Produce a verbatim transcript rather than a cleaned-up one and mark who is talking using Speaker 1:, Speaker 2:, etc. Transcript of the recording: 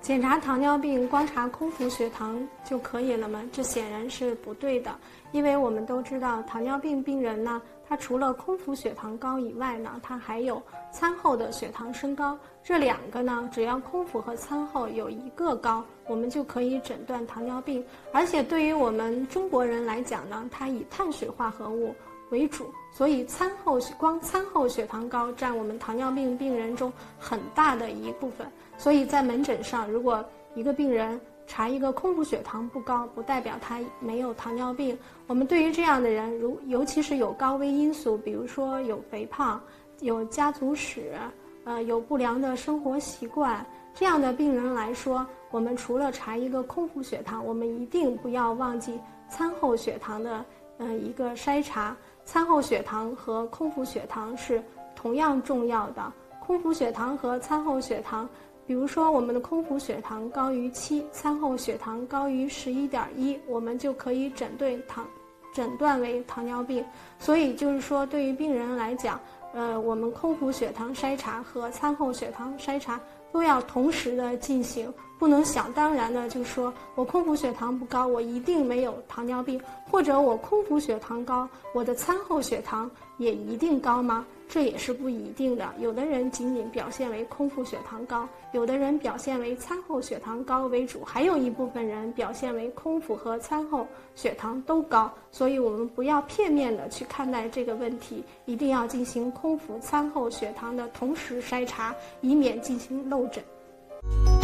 Speaker 1: 检查糖尿病光查空腹血糖就可以了吗？这显然是不对的，因为我们都知道糖尿病病人呢，他除了空腹血糖高以外呢，他还有餐后的血糖升高。这两个呢，只要空腹和餐后有一个高，我们就可以诊断糖尿病。而且对于我们中国人来讲呢，它以碳水化合物为主，所以餐后光餐后血糖高占我们糖尿病病人中很大的一部分。所以在门诊上，如果一个病人查一个空腹血糖不高，不代表他没有糖尿病。我们对于这样的人，如尤其是有高危因素，比如说有肥胖、有家族史、呃有不良的生活习惯，这样的病人来说，我们除了查一个空腹血糖，我们一定不要忘记餐后血糖的呃一个筛查。餐后血糖和空腹血糖是同样重要的。空腹血糖和餐后血糖，比如说我们的空腹血糖高于七，餐后血糖高于十一点一，我们就可以诊断糖诊断为糖尿病。所以就是说，对于病人来讲，呃，我们空腹血糖筛查和餐后血糖筛查都要同时的进行，不能想当然的就说我空腹血糖不高，我一定没有糖尿病，或者我空腹血糖高，我的餐后血糖也一定高吗？这也是不一定的。有的人仅仅表现为空腹血糖高，有的人表现为餐后血糖高为主，还有一部分人表现为空腹和餐后血糖都高。所以我们不要片面的去看待这个问题，一定要进行空腹餐后血糖的同时筛查，以免进行漏诊。